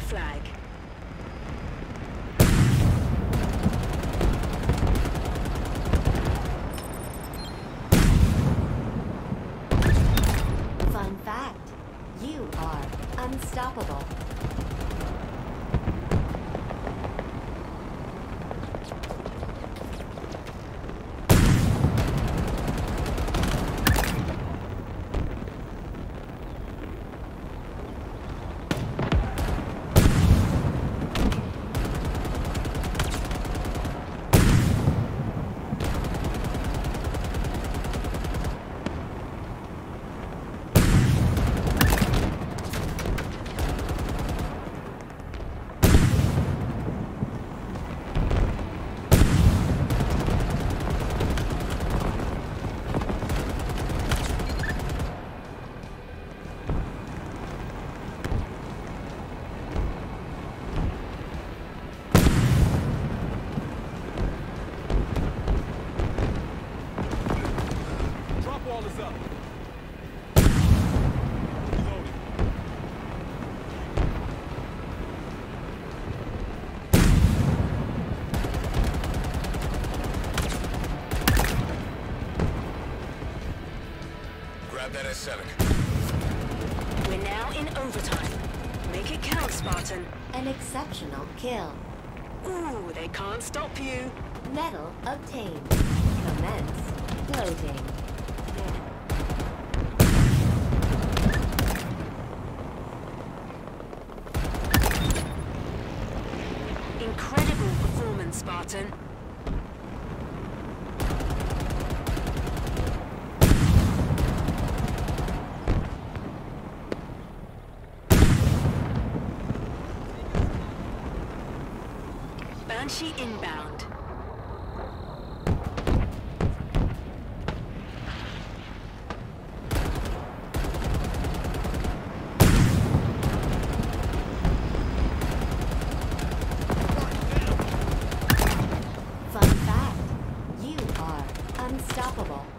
flag. Fun fact, you are unstoppable. Grab that S7. We're now in overtime. Make it count, Spartan. An exceptional kill. Ooh, they can't stop you. Medal obtained. Commence loading. Incredible performance, Spartan. Banshee inbound. Fun fact, you are unstoppable.